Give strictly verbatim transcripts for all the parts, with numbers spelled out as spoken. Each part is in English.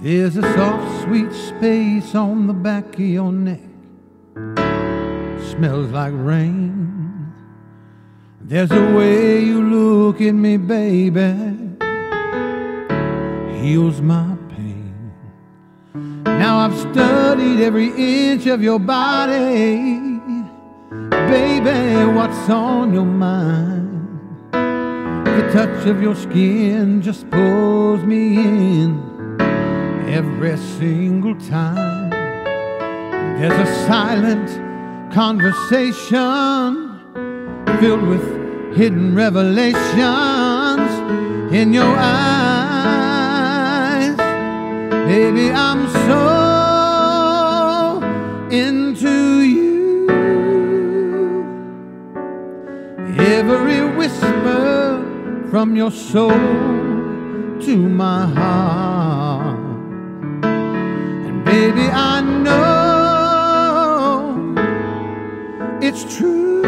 There's a soft, sweet space on the back of your neck. Smells like rain. There's a way you look at me, baby, heals my pain. Now I've studied every inch of your body. Baby, what's on your mind? The touch of your skin just pulls me in every single time. There's a silent conversation filled with hidden revelations in your eyes. Baby, I'm so into you. Every whisper from your soul to my heart. And baby, I know it's true.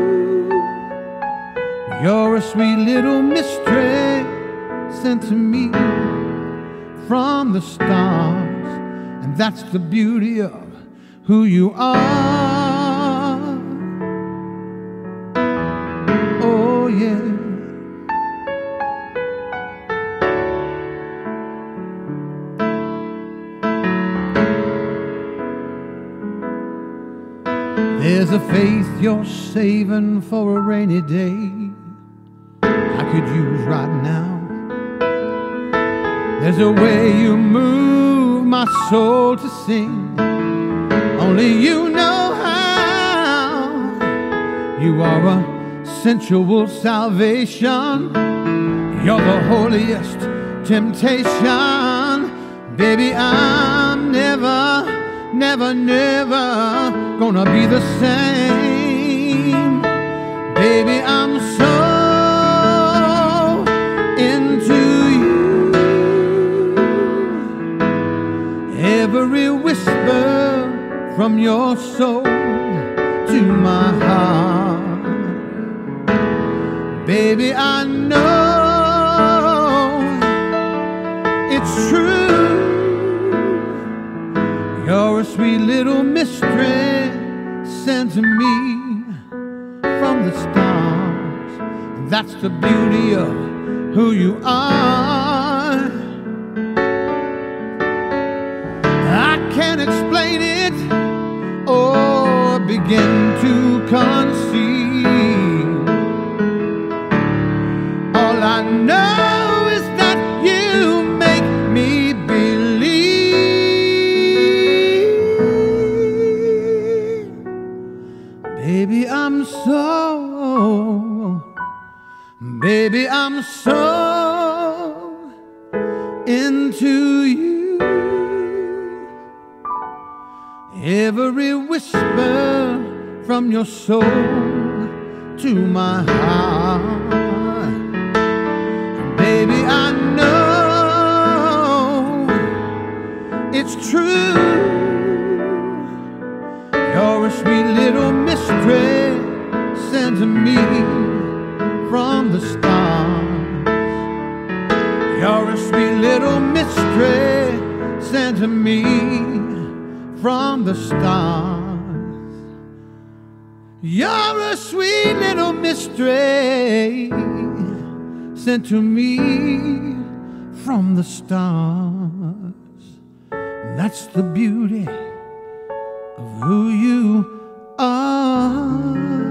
You're a sweet little mystery sent to me from the stars, and that's the beauty of who you are. Oh yeah. There's a faith you're saving for a rainy day I could use right now. There's a way you move my soul to sing, only you know how. You are a sensual salvation. You're the holiest temptation. Baby, I'm never, never, never gonna be the same. Baby, I'm so into you. Every whisper from your soul to my heart. Baby, I know it's true. You're a sweet little mystery sent to me from the stars. That's the beauty of who you are. I can't explain it or begin to conceive. All I know is that you make me believe. Baby, I'm so, baby, I'm so into you. Every whisper from your soul to my heart. Baby, I know it's true. You're a sweet little mystery sent to me from the stars. You're a sweet little mystery sent to me from the stars. You're a sweet little mystery sent to me from the stars. That's the beauty of who you are.